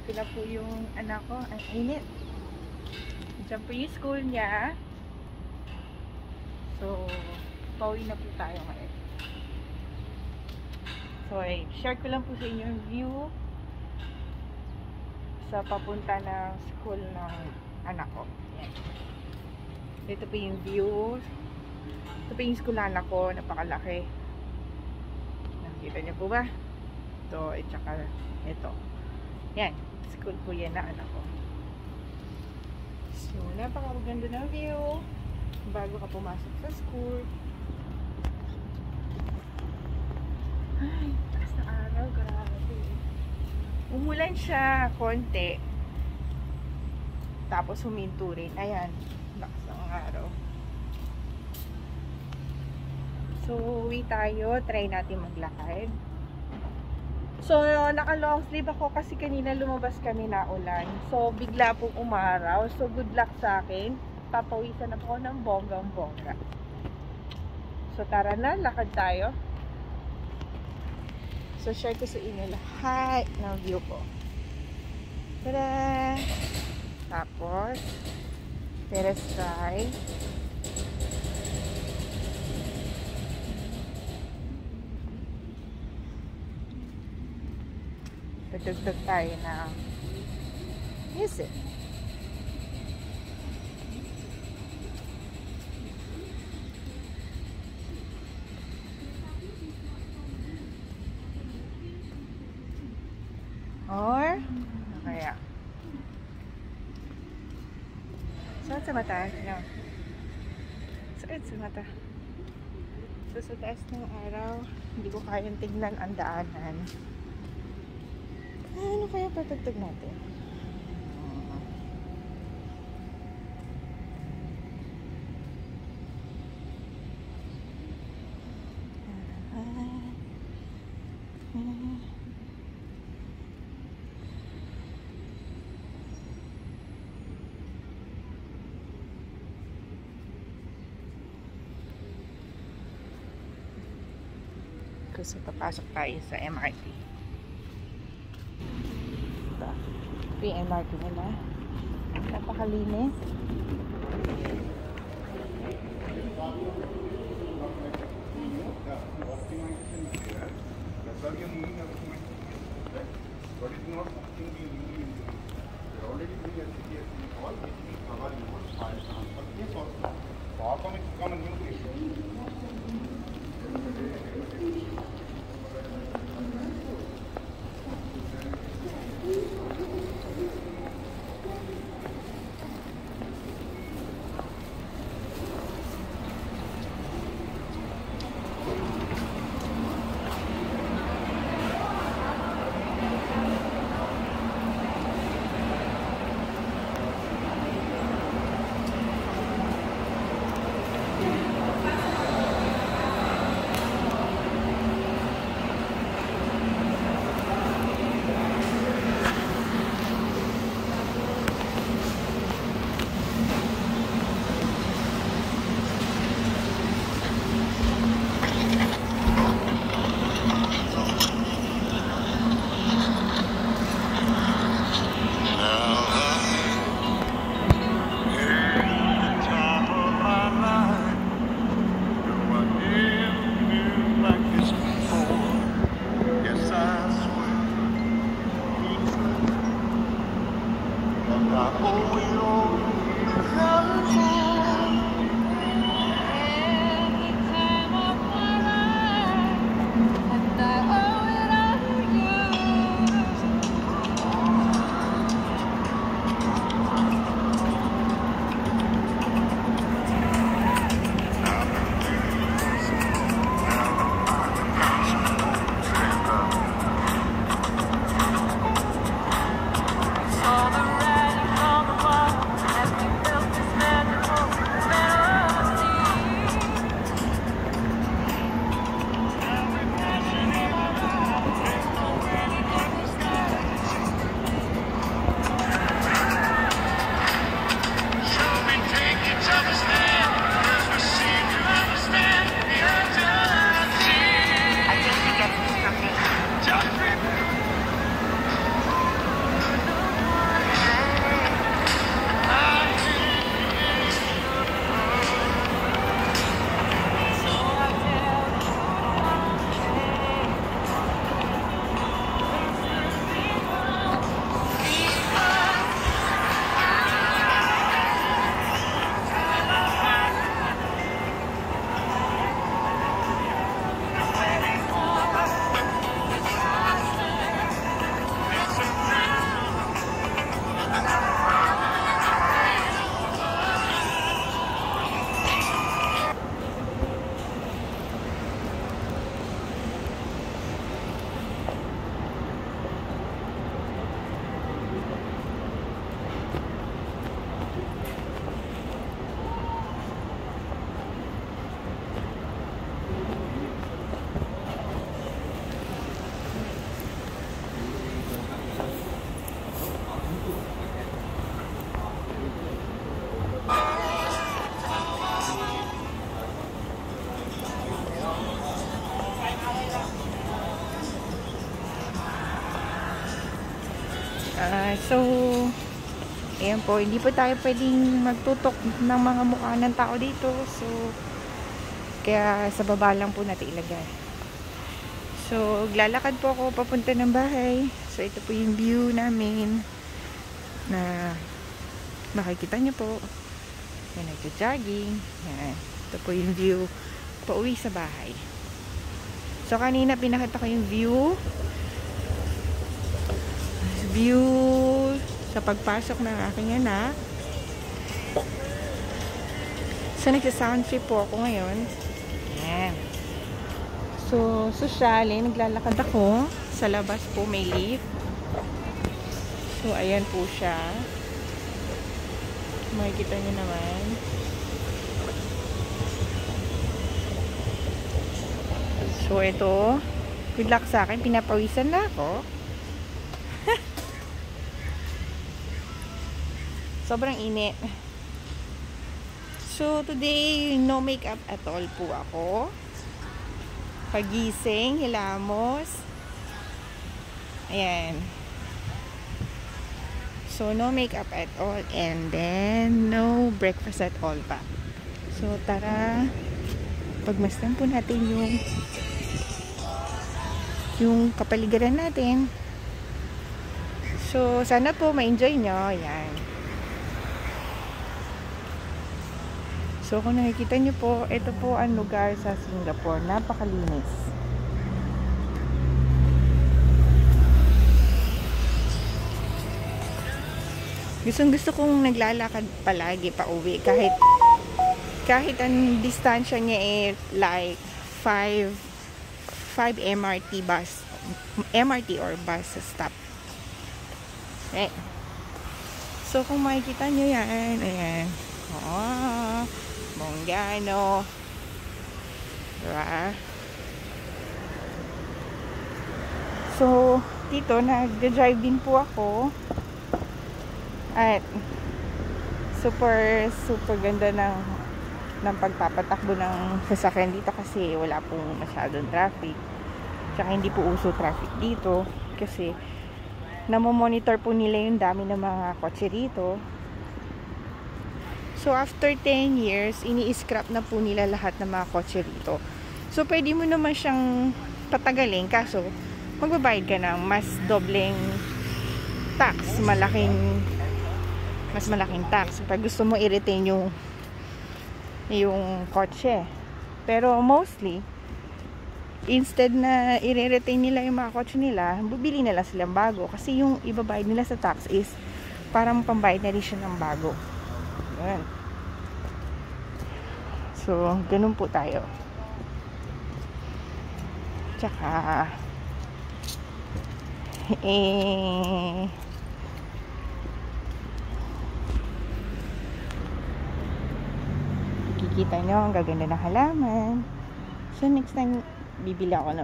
ko na po yung anak ko. Ang init. Diyan po yung school niya. So, pauwi na po tayo ngayon. So, share ko lang po sa inyo yung view sa papunta ng school ng anak ko. Yan. Ito po yung view. Ito po yung school ng anak ko. Napakalaki. Nakikita niyo po ba? Ito, at saka ito. Yan. School po yan na anak ko. So, napakaganda ng view. Bago ka pumasok sa school. Ay, taas na araw. Grabe. Umulan siya konti. Tapos huminto rin. Ayan. Lakas ng araw. So, uwi tayo. Try natin maglakad. So, naka-long sleeve ako kasi kanina lumabas kami na ulan. So, bigla pong umaraw. So, good luck sa akin. Papawisan ako ng bonggang-bongga. So, tara na. Lakad tayo. So, share ko sa inyo lahat ng view ko. Tada! Tapos, let's try. Tutugtog tayo ng music. Or, kaya. Saan sa mata? No. Saan sa mata? So, sa taas ng araw, hindi ko kayang tignan ang daanan. Ano kaya patugtog natin? Kasi papasok tayo sa MRT. Ito yung MRT nila. Napakalinis. Saw the writing on the wall. So, ayan po, hindi po tayo pwedeng magtutok ng mga mukha ng tao dito. So, kaya sa baba lang po natin ilagay. So, lalakad po ako papunta ng bahay. So, ito po yung view namin na makikita nyo po. Yan, nagja-jogging. Yan. Ito po yung view pauwi sa bahay. So, kanina pinakita ko yung view sa pagpasok ng aking anak. So, nagsa-sound trip po ako ngayon. Yan. So, sosyali, naglalakad ako. Sa labas po may lift. So, ayan po siya. Makikita nyo naman. So, ito. Good luck sa akin. Pinapawisan na ako. Sobrang init. So, today, no makeup at all po ako. Pagising, hilamos. Ayan. So, no makeup at all. And then, no breakfast at all pa. So, tara. Pagmasdan po natin yung kapaligiran natin. So, sana po ma-enjoy nyo. Ayan. So, kung nakikita nyo po, ito po ang lugar sa Singapore. Napakalinis. Gusto kong naglalakad palagi pa uwi. Kahit ang distansya niya like 5 MRT or bus stop. Okay. So, kung makikita nyo yan, ayan. Monggano. Diba? So, dito, nag-drive din po ako. At, super ganda ng pagpapatakbo ng sasakyan dito kasi wala pong masyadong traffic. Tsaka hindi po uso traffic dito kasi namomonitor po nila yung dami ng mga kotse dito. So, after 10 years, ini-scrap na po nila lahat ng mga kotse rito. So, pwede mo naman siyang patagalin. Kaso, magbabayad ka ng mas dobleng tax. Mas malaking tax. Pag gusto mo i-retain yung kotse. Pero, mostly, instead na i-retain nila yung mga kotse nila, bubili nila silang bago. Kasi yung ibabayad nila sa tax is parang pambayad na rin siya ng bago. Yan. So, ganun po tayo. Tsaka, kikita nyo, ang gaganda ng halaman. So, next time, bibili ako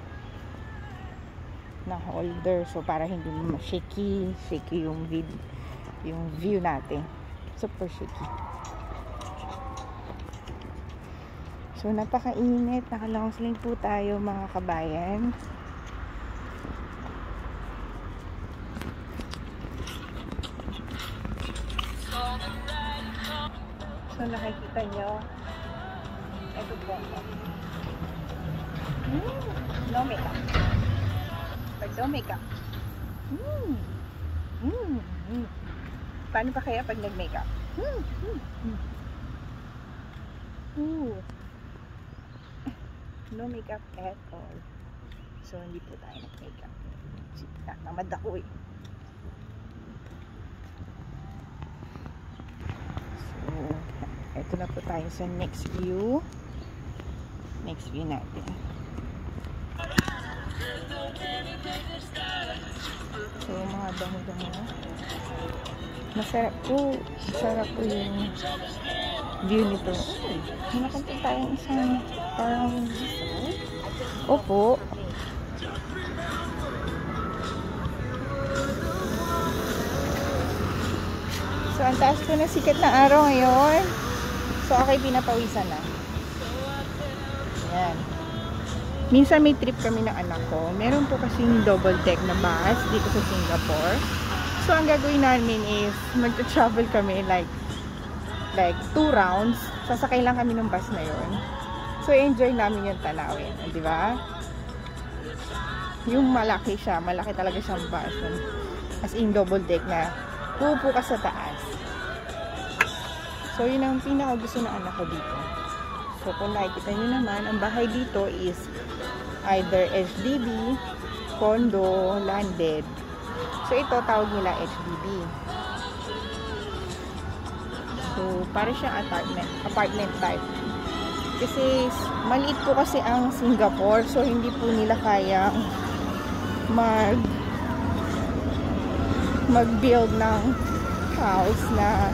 ng holder. So, para hindi shaky yung view natin. Super shaky. So, napakainit. Naka-long sleeve po tayo, mga kabayan. So, nakikita nyo. Ito po. No makeup. Pag no makeup. Paano pa kaya pag nag-makeup? No makeup at all. So, hindi po tayo nag-makeup. Tamad ako eh. So, eto na po tayo sa next view. Next view natin. So, mga damo-damo. Masarap po. Masarap po yung view nito. Hinapunta tayong isang parang opo. So, ang taas po na sikat na araw ngayon. So, okay, pinapawisan na. Ayan. Minsan may trip kami ng anak ko. Meron po kasing double deck na bus dito sa Singapore. So, ang gagawin namin is mag-travel kami like 2 rounds. Sasakay lang kami ng bus na yun. So, enjoy namin yung tanawin. Di ba? Yung malaki siya. Malaki talaga siyang bus. As in double deck na pupo ka sa taas. So, yun ang pinaka gusto na anak ko dito. So, kung nakikita nyo naman, ang bahay dito is either HDB, condo, landed. So, ito tawag nila HDB. So, para siyang apartment type. Kasi, maliit po kasi ang Singapore. So, hindi po nila kayang mag-build ng house na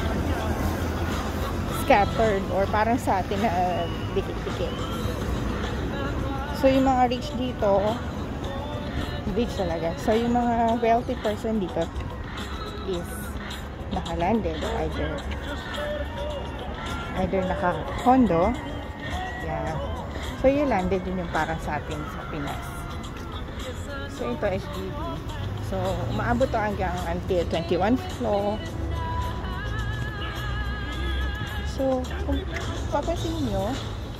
scattered or parang sa atin na dikit-dikit. So, yung mga rich dito, rich talaga. So, yung mga wealthy person dito is naka-landed or either naka-condo. Yeah. So, yung landed din yung parang sa atin sa Pinas. So, ito HDB. So, umaabot to hanggang until 21st floor. So, kung papansin nyo,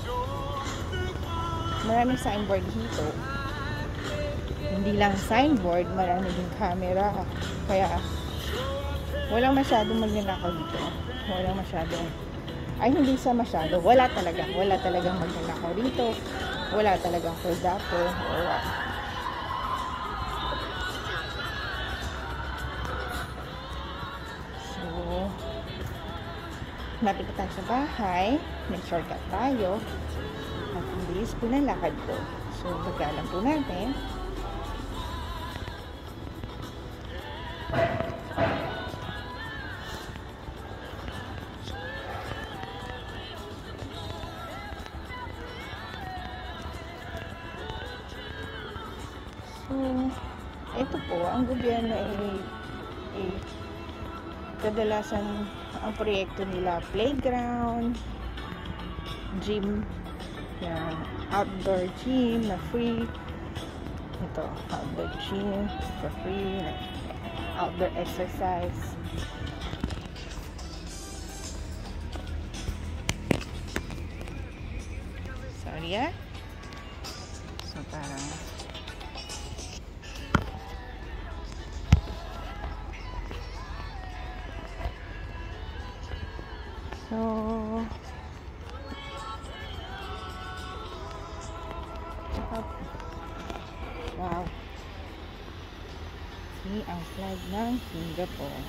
maraming signboard dito. Hindi lang signboard, marami din camera. Kaya, walang masyadong magnanakaw dito. Walang masyadong, ay hindi sa masyado. Wala talagang magnanakaw dito. Wala talagang kordapo or what. So, napit tayo sa bahay. Nag-shortcut tayo. At ang bilis po ng lakad ko. So, pagkalam po natin. So, ito po, ang gobyerno ay kadalasan ang proyekto nila, playground, gym, yan, outdoor gym na free. Ito, outdoor gym for free, like outdoor exercise. Sorry ah. So, parang wow. See ang flag ng Singapore.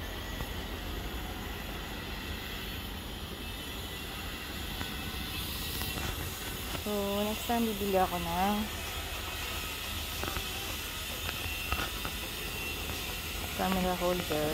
So, next time bibili ako ng camera holder.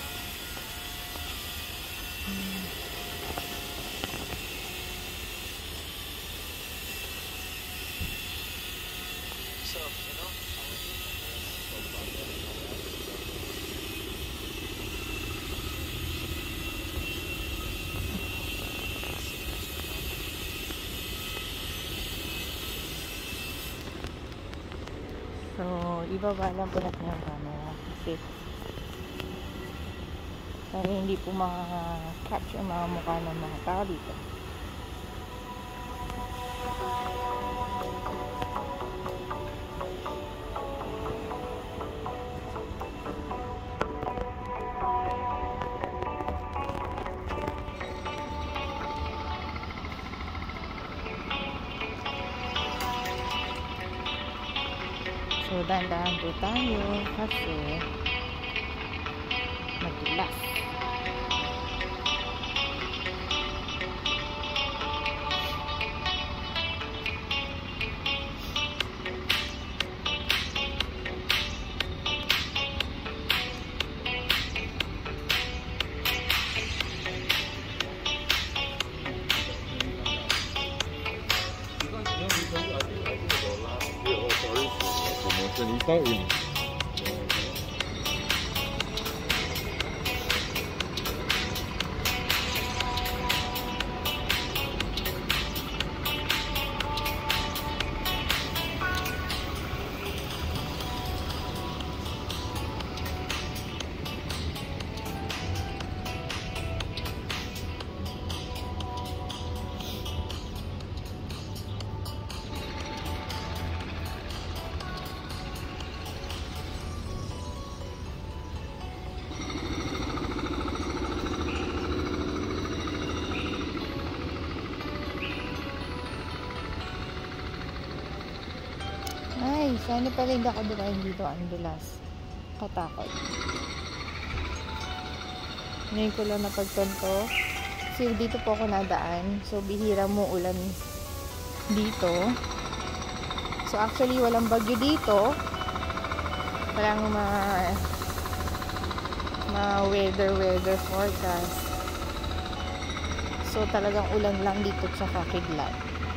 So, ibaba lang po natin yung camera kasi para hindi po capture mga mukha ng mga tao dito. So, dahan-dahan po tayo kasi madulas. Sana pala hindi ako dumaan dito ang dulas. Katakot. Ngayon ko lang napagtanto. Kasi dito po ako nadaan. So, bihira mo ulan dito. So, actually, walang bagyo dito. Walang weather forecast. So, talagang ulan lang dito sa kidlat.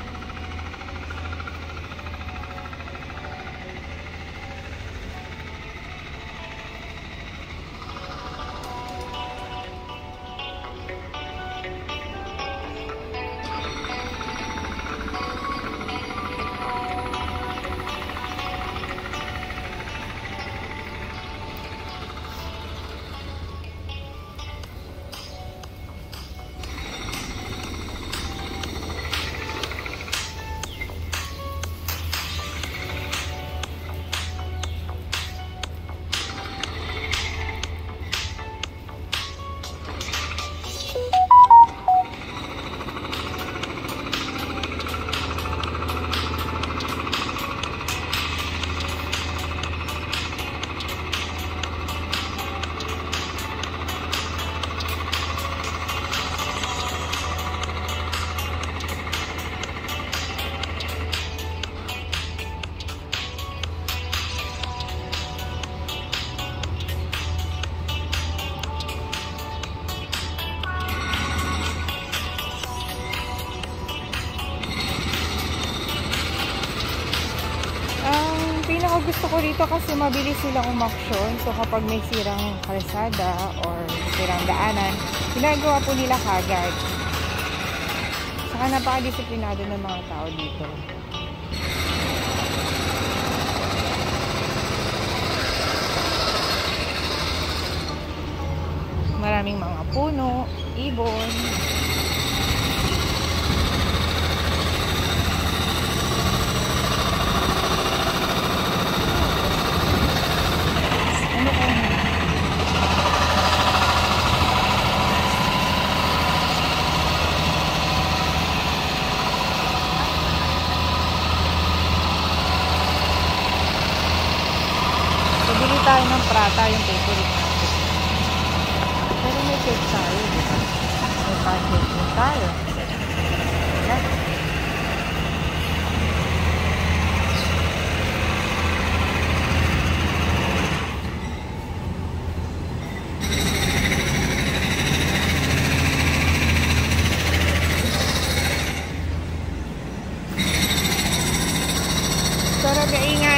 Gusto ko dito kasi mabilis silang umaksyon. So kapag may sirang kalsada or sirang daanan, ginagawa po nila kagad. Saka napaka-disiplinado ng mga tao dito. Maraming mga puno, ibon. Tayo ng prata, yung favorite natin. Pero may cake tayo, diba? May pancake din tayo. Ayan. Sarap, ingat.